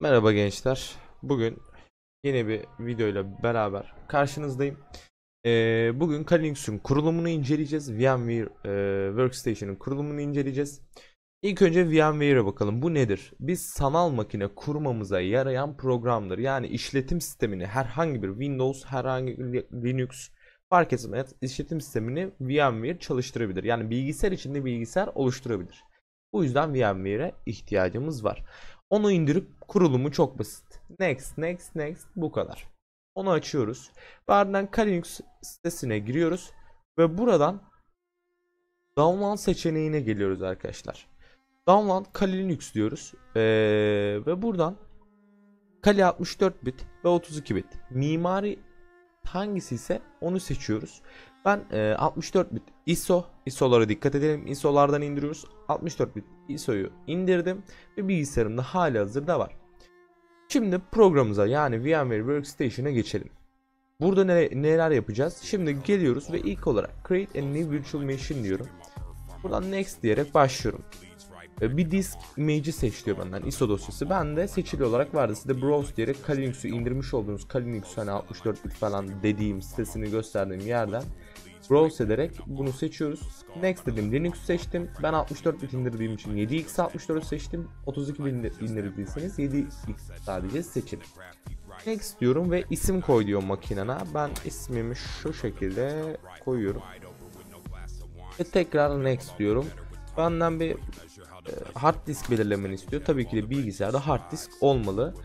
Merhaba gençler. Bugün yeni bir videoyla beraber karşınızdayım. Bugün Kali Linux'un kurulumunu inceleyeceğiz. VMware Workstation'ın kurulumunu inceleyeceğiz. İlk önce VMware'e bakalım. Bu nedir? Biz sanal makine kurmamıza yarayan programdır. Yani işletim sistemini herhangi bir Windows, herhangi bir Linux fark etmez işletim sistemini VMware çalıştırabilir. Yani bilgisayar içinde bilgisayar oluşturabilir. Bu yüzden VMware'e ihtiyacımız var. Onu indirip kurulumu çok basit. Next, next, next, bu kadar. Onu açıyoruz. Ardından Kali Linux sitesine giriyoruz ve buradan Download seçeneğine geliyoruz arkadaşlar. Download Kali Linux diyoruz. Ve buradan Kali 64 bit ve 32 bit. Mimari hangisi ise onu seçiyoruz. Ben 64 bit ISO'lara dikkat edelim. ISO'lardan indiriyoruz. 64 bit ISO'yu indirdim ve bilgisayarımda halihazırda var. Şimdi programımıza yani VMware Workstation'a geçelim. Burada neler yapacağız? Şimdi geliyoruz ve ilk olarak Create a New Virtual Machine diyorum. Buradan Next diyerek başlıyorum. Bir disk image'i seç diyor benden, ISO dosyası. Ben de seçili olarak vardı. Size browse diyerek Kali Linux'u indirmiş olduğunuz Kali Linux hani 64 bit falan dediğim sitesini gösterdiğim yerden browse ederek bunu seçiyoruz. Next dedim, Linux seçtim. Ben 64 bit indirdiğim için 7x64 seçtim. 32 bit indirdiyseniz 7x sadece seçin. Next diyorum ve isim koy diyor makinene. Ben ismimi şu şekilde koyuyorum. Ve tekrar next diyorum. Benden bir hard disk belirlemeni istiyor. Tabii ki de bilgisayarda hard disk olmalı.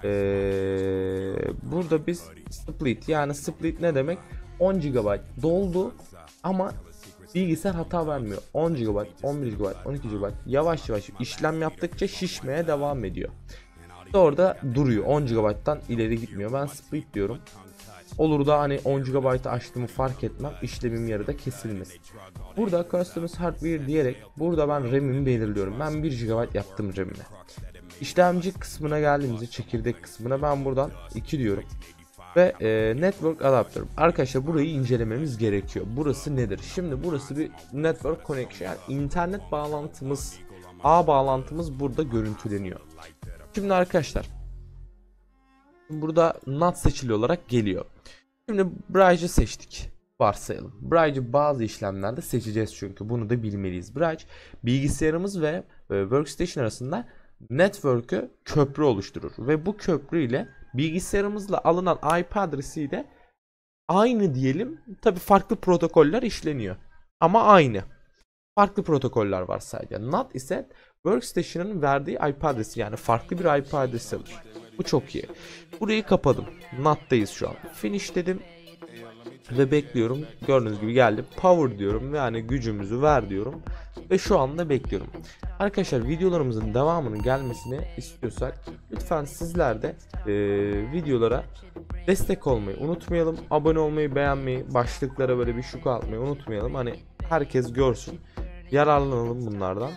Burada biz split, yani split ne demek? 10 GB doldu ama bilgisayar hata vermiyor. 10 GB, 11 GB, 12 GB yavaş yavaş işlem yaptıkça şişmeye devam ediyor. Orada duruyor. 10 GB'dan ileri gitmiyor. Ben split diyorum. Olur da hani 10 GB'ı açtığımı fark etmem. İşlemim yarıda kesilmesin. Burada Customize Hardware diyerek burada ben RAM'imi belirliyorum. Ben 1 GB yaptım RAM'ine. İşlemci kısmına geldiğimizde, çekirdek kısmına ben buradan 2 diyorum. Ve Network Adapter. Arkadaşlar burayı incelememiz gerekiyor. Burası nedir? Şimdi burası bir Network Connection. Yani internet bağlantımız, ağ bağlantımız burada görüntüleniyor. Şimdi arkadaşlar burada NAT seçili olarak geliyor. Şimdi Bridge'ı seçtik. Varsayalım. Bridge'ı bazı işlemlerde seçeceğiz çünkü bunu da bilmeliyiz. Bridge bilgisayarımız ve workstation arasında network'ü köprü oluşturur ve bu köprü ile bilgisayarımızla alınan IP adresiyle aynı diyelim. Tabi farklı protokoller işleniyor ama aynı. Farklı protokoller var sadece. NAT ise workstation'ın verdiği IP adresi, yani farklı bir IP adresi alır. Bu çok iyi. Burayı kapadım. NAT'tayız şu an. Finish dedim ve bekliyorum. Gördüğünüz gibi geldi. Power diyorum, yani gücümüzü ver diyorum ve şu anda bekliyorum. Arkadaşlar videolarımızın devamının gelmesini istiyorsak lütfen sizler de videolara destek olmayı unutmayalım. Abone olmayı, beğenmeyi, başlıklara böyle bir şuka atmayı unutmayalım. Hani herkes görsün. Yararlanalım bunlardan.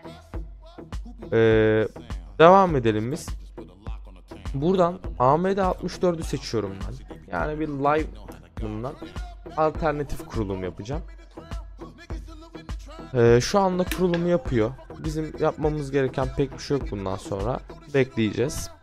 Devam edelim biz. Buradan AMD 64'ü seçiyorum ben. Yani bir live bundan alternatif kurulum yapacağım. Şu anda kurulumu yapıyor. Bizim yapmamız gereken pek bir şey yok bundan sonra. Bekleyeceğiz.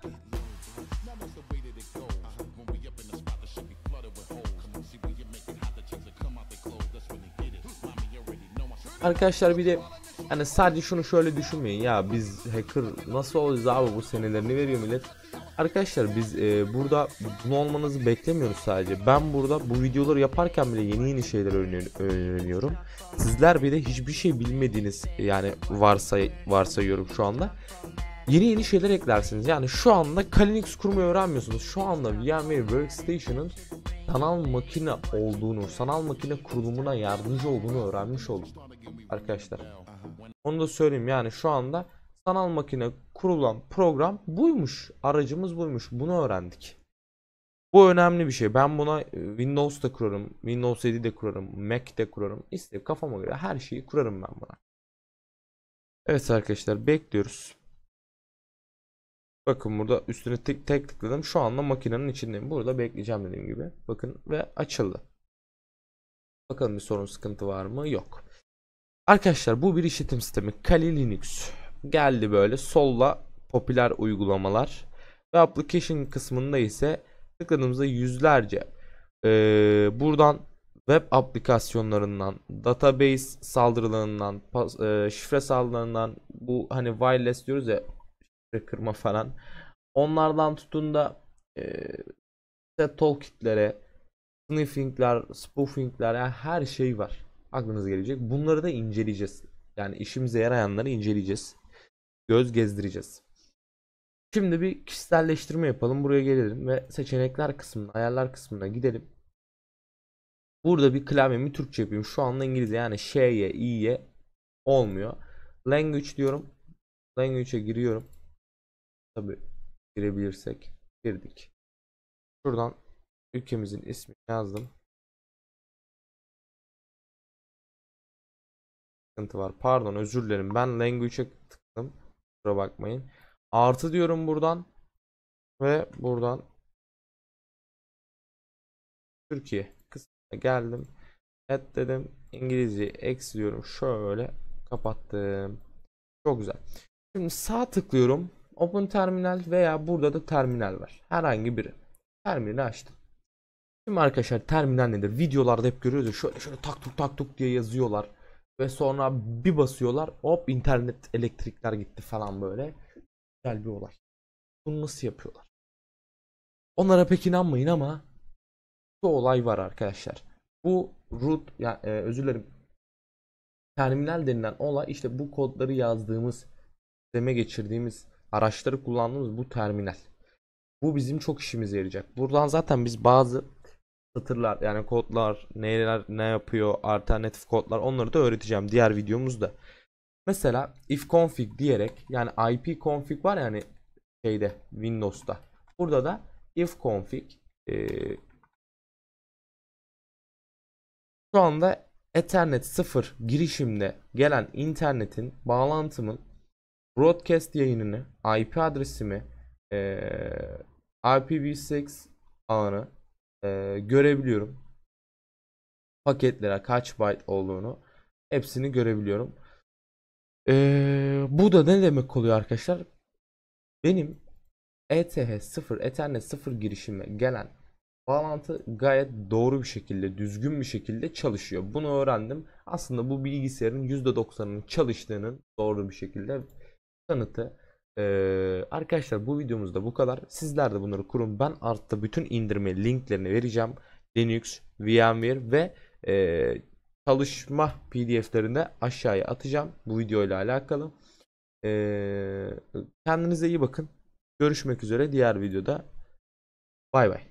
Arkadaşlar bir de hani sadece şunu şöyle düşünmeyin, ya biz hacker nasıl olacağız abi, bu senelerini veriyor millet. Arkadaşlar biz burada bunu olmanızı beklemiyoruz sadece. Ben burada bu videoları yaparken bile yeni şeyler öğreniyorum. Sizler bile hiçbir şey bilmediğiniz, yani varsayıyorum şu anda. Yeni şeyler eklersiniz. Yani şu anda Kali Linux kurmayı öğrenmiyorsunuz. Şu anda VMware Workstation'ın sanal makine olduğunu, sanal makine kurulumuna yardımcı olduğunu öğrenmiş olduk arkadaşlar. Onu da söyleyeyim, yani şu anda sanal makine kurulan program buymuş. Aracımız buymuş. Bunu öğrendik. Bu önemli bir şey. Ben buna Windows'ta kurarım, Windows 7'de kurarım, Mac'te kurarım. İşte kafama göre her şeyi kurarım ben buna. Evet arkadaşlar, bekliyoruz. Bakın burada üstüne tek tıkladım. Şu anda makinenin içindeyim. Burada bekleyeceğim dediğim gibi. Bakın ve açıldı. Bakalım bir sorun, sıkıntı var mı? Yok. Arkadaşlar bu bir işletim sistemi. Kali Linux. Geldi böyle solla popüler uygulamalar. Ve application kısmında ise tıkladığımızda yüzlerce buradan web aplikasyonlarından, database saldırılarından, şifre saldırılarından, bu hani wireless diyoruz ya, şifre kırma falan. Onlardan tutun da toolkitlere, sniffing'ler, spoofing'ler, yani her şey var. Aklınıza gelecek. Bunları da inceleyeceğiz. Yani işimize yarayanları inceleyeceğiz. Göz gezdireceğiz. Şimdi bir kişiselleştirme yapalım. Buraya gelelim ve seçenekler kısmına, ayarlar kısmına gidelim. Burada bir klavyemi Türkçe yapayım. Şu anda İngilizce, yani Ş'ye, İ'ye olmuyor. Language diyorum. Language'e giriyorum. Tabii girebilirsek. Girdik. Şuradan ülkemizin ismini yazdım. Sıkıntı var. Pardon, özür dilerim. Ben language'e tıkladım. Kusura bakmayın. Artı diyorum buradan ve buradan Türkiye kısmına geldim. Evet dedim. İngilizce eksi diyorum. Şöyle kapattım. Çok güzel. Şimdi sağ tıklıyorum. Open terminal veya burada da terminal var. Herhangi biri. Terminali açtım. Şimdi arkadaşlar, terminal nedir? Videolarda hep görüyoruz ya, şöyle şöyle tak tuk tak tuk diye yazıyorlar. Ve sonra bir basıyorlar, hop internet elektrikler gitti falan böyle. Güzel bir olay. Bunu nasıl yapıyorlar? Onlara pek inanmayın ama bu olay var arkadaşlar. Bu root, yani özür dilerim, terminal denilen olay işte bu kodları yazdığımız, sisteme geçirdiğimiz, araçları kullandığımız bu terminal. Bu bizim çok işimize yarayacak. Buradan zaten biz bazı satırlar, yani kodlar neler ne yapıyor, alternatif kodlar, onları da öğreteceğim diğer videomuzda. Mesela ifconfig diyerek, yani ipconfig var yani şeyde, Windows'ta. Burada da ifconfig şu anda Ethernet 0 girişimde gelen internetin, bağlantımın broadcast yayınını, IP adresimi, IPv6 ağını görebiliyorum. Paketlere kaç byte olduğunu hepsini görebiliyorum. Bu da ne demek oluyor arkadaşlar? Benim ETH 0, Ethernet 0 girişime gelen bağlantı gayet doğru bir şekilde, düzgün bir şekilde çalışıyor. Bunu öğrendim. Aslında bu bilgisayarın %90'ının çalıştığının doğru bir şekilde kanıtı. Arkadaşlar, bu videomuzda bu kadar. Sizler de bunları kurun. Ben altta bütün indirme linklerini vereceğim. Linux, VMware ve çalışma PDF'lerini aşağıya atacağım bu video ile alakalı. Kendinize iyi bakın. Görüşmek üzere diğer videoda. Bay bay.